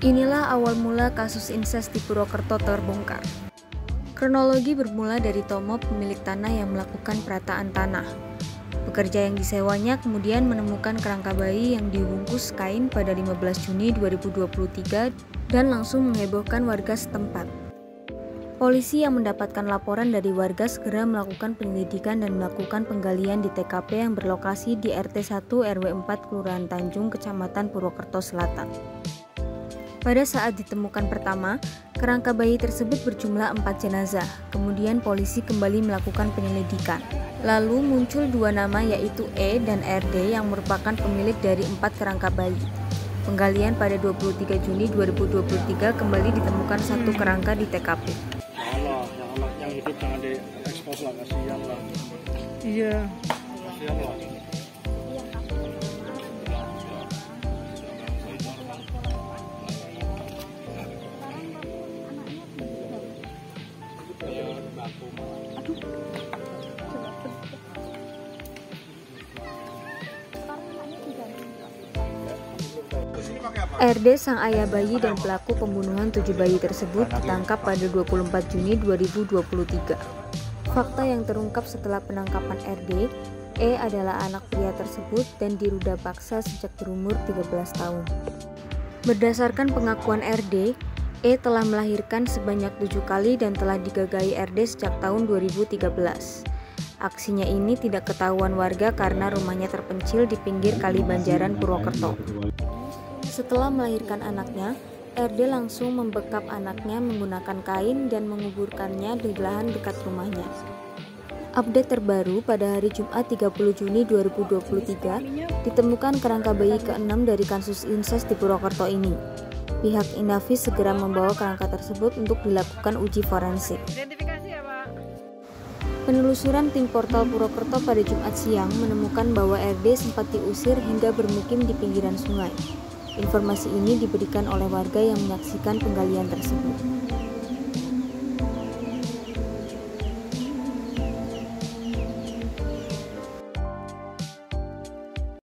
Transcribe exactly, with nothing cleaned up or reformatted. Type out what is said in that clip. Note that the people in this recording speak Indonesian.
Inilah awal mula kasus inses di Purwokerto terbongkar. Kronologi bermula dari Tomo, pemilik tanah yang melakukan perataan tanah. Pekerja yang disewanya kemudian menemukan kerangka bayi yang dibungkus kain pada lima belas Juni dua ribu dua puluh tiga dan langsung menghebohkan warga setempat. Polisi yang mendapatkan laporan dari warga segera melakukan penyelidikan dan melakukan penggalian di T K P yang berlokasi di R T satu R W empat Kelurahan Tanjung, Kecamatan Purwokerto Selatan. Pada saat ditemukan pertama, kerangka bayi tersebut berjumlah empat jenazah. Kemudian polisi kembali melakukan penyelidikan. Lalu muncul dua nama, yaitu E dan R D yang merupakan pemilik dari empat kerangka bayi. Penggalian pada dua puluh tiga Juni dua ribu dua puluh tiga kembali ditemukan satu kerangka di T K P. Allah, yang anak yang hidup jangan diekspos lah, kasihan lah. Iya. Kasihan lah. R D, sang ayah bayi dan pelaku pembunuhan tujuh bayi tersebut ditangkap pada dua puluh empat Juni dua ribu dua puluh tiga. Fakta yang terungkap setelah penangkapan R D, E adalah anak pria tersebut dan diruda paksa sejak berumur tiga belas tahun. Berdasarkan pengakuan R D, E telah melahirkan sebanyak tujuh kali dan telah digagahi R D sejak tahun dua ribu tiga belas. Aksinya ini tidak ketahuan warga karena rumahnya terpencil di pinggir Kali Banjaran, Purwokerto. Setelah melahirkan anaknya, R D langsung membekap anaknya menggunakan kain dan menguburkannya di lahan dekat rumahnya. Update terbaru pada hari Jumat tiga puluh Juni dua ribu dua puluh tiga, ditemukan kerangka bayi keenam dari kasus inses di Purwokerto ini. Pihak Inavis segera membawa kerangka tersebut untuk dilakukan uji forensik. Penelusuran tim portal Purwokerto pada Jumat siang menemukan bahwa R D sempat diusir hingga bermukim di pinggiran sungai. Informasi ini diberikan oleh warga yang menyaksikan penggalian tersebut.